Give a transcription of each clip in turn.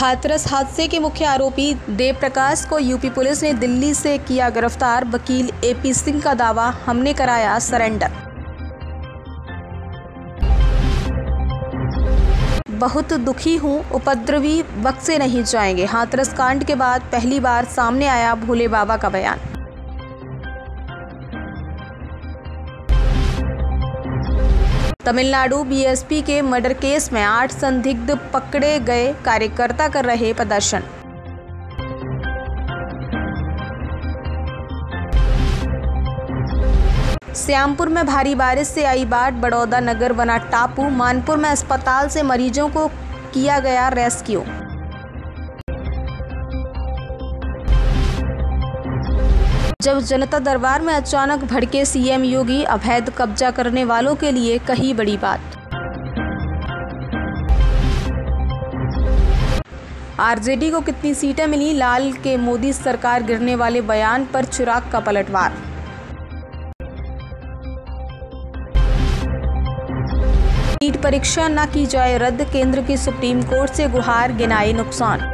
हाथरस हादसे के मुख्य आरोपी देव प्रकाश को यूपी पुलिस ने दिल्ली से किया गिरफ्तार। वकील एपी सिंह का दावा, हमने कराया सरेंडर। बहुत दुखी हूं, उपद्रवी बख्शे नहीं जाएंगे। हाथरस कांड के बाद पहली बार सामने आया भोले बाबा का बयान। तमिलनाडु बीएसपी के मर्डर केस में 8 संदिग्ध पकड़े गए, कार्यकर्ता कर रहे प्रदर्शन। श्यामपुर में भारी बारिश से आई बाढ़, बड़ौदा नगर बना टापू। मानपुर में अस्पताल से मरीजों को किया गया रेस्क्यू। जब जनता दरबार में अचानक भड़के सीएम योगी, अवैध कब्जा करने वालों के लिए कही बड़ी बात। आरजेडी को कितनी सीटें मिली, लाल के मोदी सरकार गिरने वाले बयान पर चिराग का पलटवार। नीट परीक्षा न की जाए रद्द, केंद्र की सुप्रीम कोर्ट से गुहार, गिनाए नुकसान।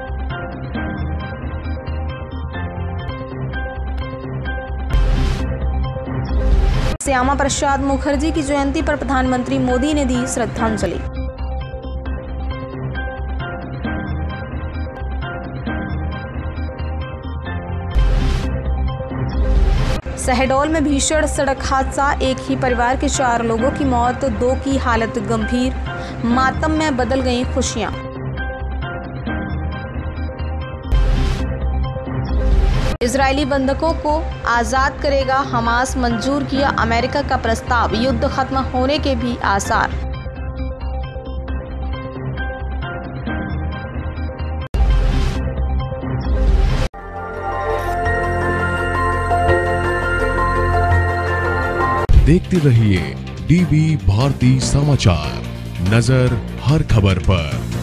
श्यामा प्रसाद मुखर्जी की जयंती पर प्रधानमंत्री मोदी ने दी श्रद्धांजलि। शहडोल में भीषण सड़क हादसा, एक ही परिवार के 4 लोगों की मौत, 2 की हालत गंभीर। मातम में बदल गई खुशियां। इजरायली बंधकों को आज़ाद करेगा हमास, मंजूर किया अमेरिका का प्रस्ताव। युद्ध खत्म होने के भी आसार। देखते रहिए डीवी भारती समाचार, नजर हर खबर पर।